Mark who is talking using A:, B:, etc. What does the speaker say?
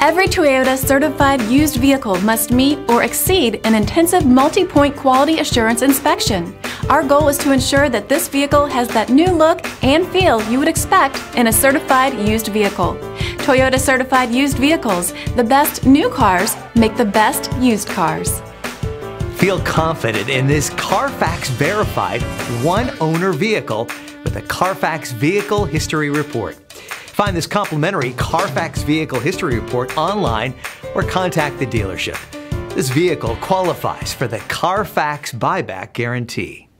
A: Every Toyota certified used vehicle must meet or exceed an intensive multi-point quality assurance inspection. Our goal is to ensure that this vehicle has that new look and feel you would expect in a certified used vehicle. Toyota certified used vehicles, the best new cars make the best used cars.
B: Feel confident in this CARFAX verified one-owner vehicle with a CARFAX Vehicle History Report. Find this complimentary CARFAX Vehicle History Report online or contact the dealership. This vehicle qualifies for the CARFAX Buyback Guarantee.